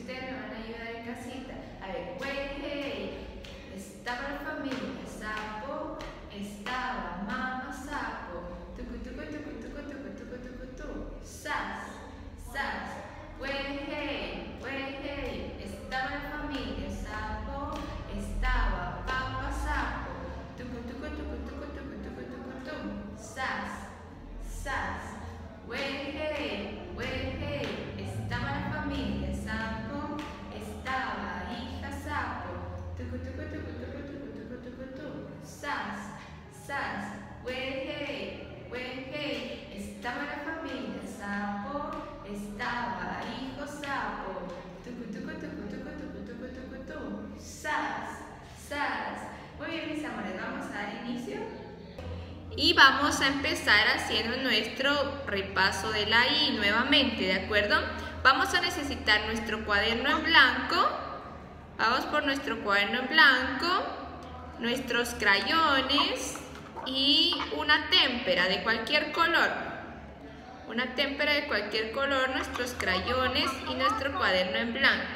ustedes me van a ayudar en casita. A ver, wey, hey, estaba la familia sapo, estaba mamá sapo, tucu tucu tucu tucu tucu tucu tucu tu, sas, sas, wey, hey, estaba la familia sapo, estaba papá sapo, tucu tucu tucu tucu tucu tucu tucu tu, sas, sas, wey, hey, estaba la familia sapo, estaba hija sapo, tucu tucu tucu tucu tucu tucu tucu tu, sas, sas, wey, hey, estaba la familia sapo, estaba hijo sapo, tucu tucu tucu tucu tucu tucu tucu tu, sas, sas. Muy bien, mis amores, vamos a dar inicio. Y vamos a empezar haciendo nuestro repaso de la I nuevamente, ¿de acuerdo? Vamos a necesitar nuestro cuaderno en blanco. Vamos por nuestro cuaderno en blanco, nuestros crayones y una témpera de cualquier color. Una témpera de cualquier color, nuestros crayones y nuestro cuaderno en blanco.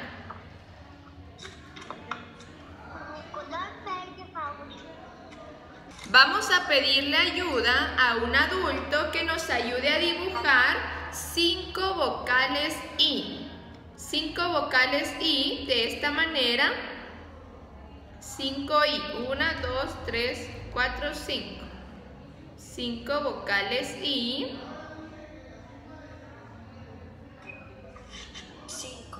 Vamos a pedirle ayuda a un adulto que nos ayude a dibujar 5 vocales I. 5 vocales I de esta manera. 5 I. 1, 2, 3, 4, 5. 5 vocales I. 5.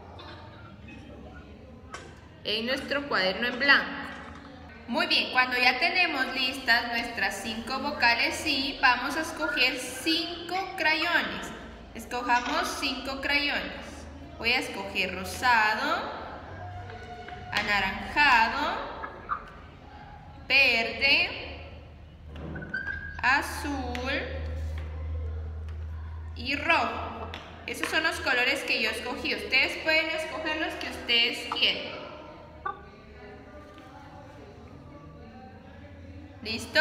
En nuestro cuaderno en blanco. Muy bien, cuando ya tenemos listas nuestras 5 vocales I, vamos a escoger 5 crayones. Escojamos 5 crayones. Voy a escoger rosado, anaranjado, verde, azul y rojo. Esos son los colores que yo escogí. Ustedes pueden escoger los que ustedes quieran. ¿Listo?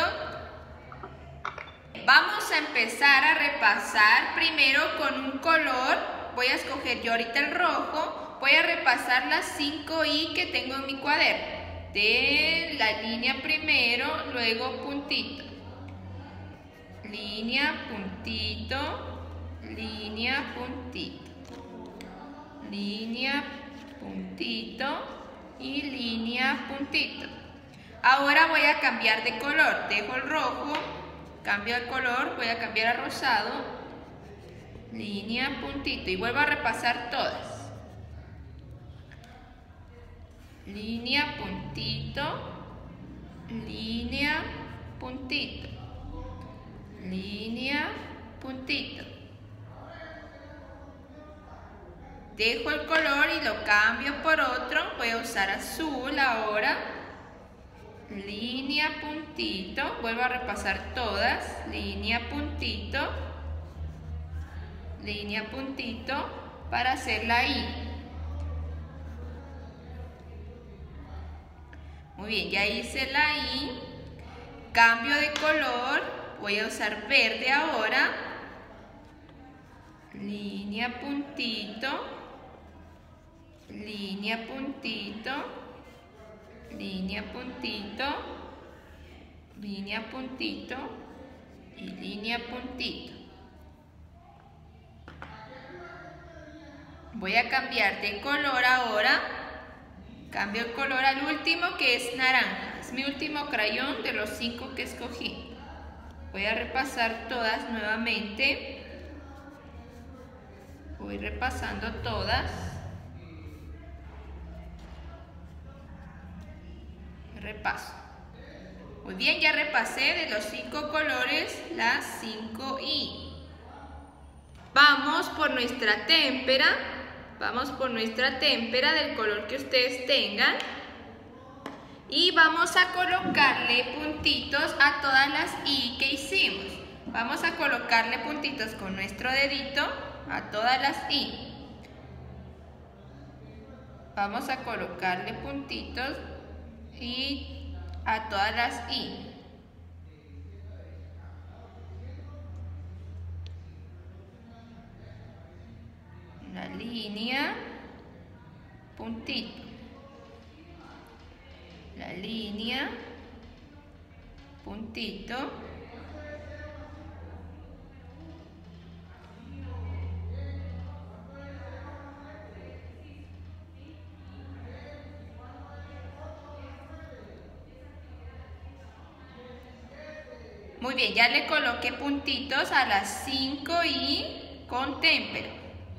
Vamos a empezar a repasar primero con un color. Voy a escoger yo ahorita el rojo. Voy a repasar las 5 I que tengo en mi cuaderno. De la línea primero, luego puntito. Línea, puntito, línea, puntito. Línea, puntito y línea, puntito. Ahora voy a cambiar de color, dejo el rojo, cambio el color, voy a cambiar a rosado, línea, puntito y vuelvo a repasar todas. Línea, puntito, línea, puntito, línea, puntito. Dejo el color y lo cambio por otro, voy a usar azul ahora. Línea, puntito, vuelvo a repasar todas, línea, puntito para hacer la I. Muy bien, ya hice la I, cambio de color, voy a usar verde ahora, línea, puntito, línea, puntito, línea, puntito, línea, puntito y línea, puntito. Voy a cambiar de color ahora. Cambio el color al último que es naranja. Es mi último crayón de los 5 que escogí. Voy a repasar todas nuevamente. Voy repasando todas. Repaso. Muy bien, ya repasé de los 5 colores las 5 I. Vamos por nuestra témpera. Vamos por nuestra témpera del color que ustedes tengan. Y vamos a colocarle puntitos a todas las I que hicimos. Vamos a colocarle puntitos con nuestro dedito a todas las I. Vamos a colocarle puntitos y a todas las I. Una línea, puntito, la línea, puntito, muy bien, ya le coloqué puntitos a las 5 y con témpero.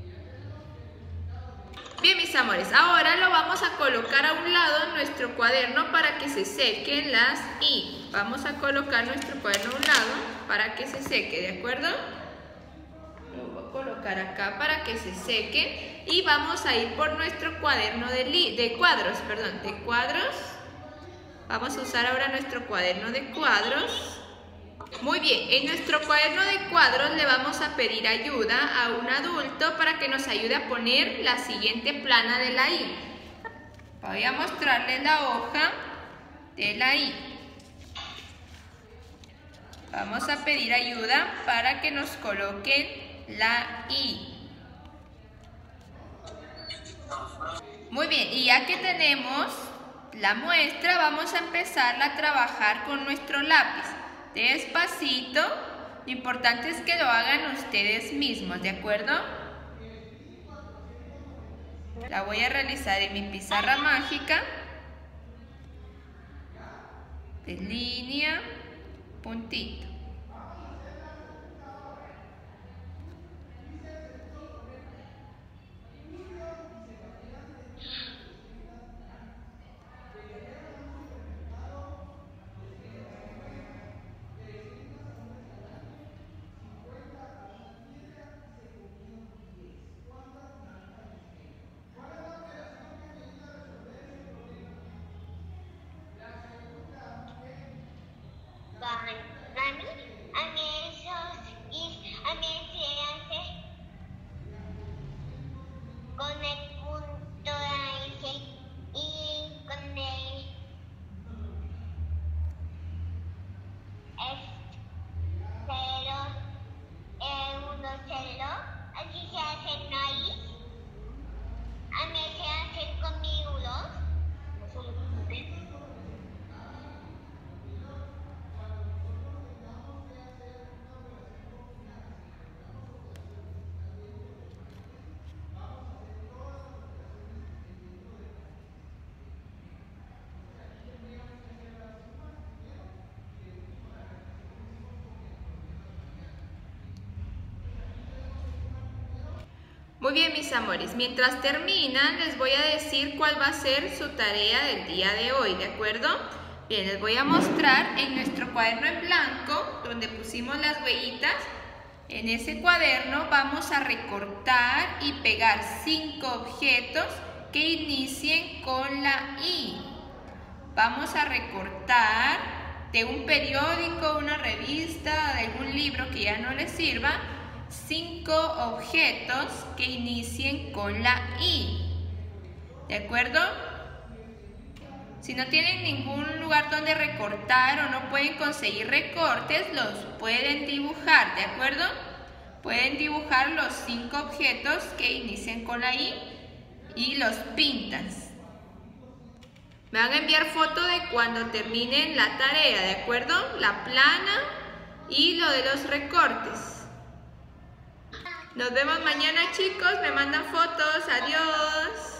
Bien, mis amores, ahora lo vamos a colocar a un lado en nuestro cuaderno para que se sequen las I. Vamos a colocar nuestro cuaderno a un lado para que se seque, ¿de acuerdo? Lo voy a colocar acá para que se seque y vamos a ir por nuestro cuaderno de cuadros. Vamos a usar ahora nuestro cuaderno de cuadros. Muy bien, en nuestro cuaderno de cuadros le vamos a pedir ayuda a un adulto para que nos ayude a poner la siguiente plana de la I. Voy a mostrarles la hoja de la I. Vamos a pedir ayuda para que nos coloquen la I. Muy bien, y ya que tenemos la muestra, vamos a empezar a trabajar con nuestro lápiz. Despacito, lo importante es que lo hagan ustedes mismos, ¿de acuerdo? La voy a realizar en mi pizarra mágica. De línea, puntito. Muy bien, mis amores, mientras terminan les voy a decir cuál va a ser su tarea del día de hoy, ¿de acuerdo? Bien, les voy a mostrar en nuestro cuaderno en blanco, donde pusimos las huellitas. En ese cuaderno vamos a recortar y pegar 5 objetos que inicien con la I. Vamos a recortar de un periódico, una revista, de algún libro que ya no les sirva, 5 objetos que inicien con la I. ¿De acuerdo? Si no tienen ningún lugar donde recortar o no pueden conseguir recortes, los pueden dibujar, ¿de acuerdo? Pueden dibujar los 5 objetos que inicien con la I y los pintan. Me van a enviar foto de cuando terminen la tarea, ¿de acuerdo? La plana y lo de los recortes. Nos vemos mañana, chicos. Me mandan fotos. Adiós.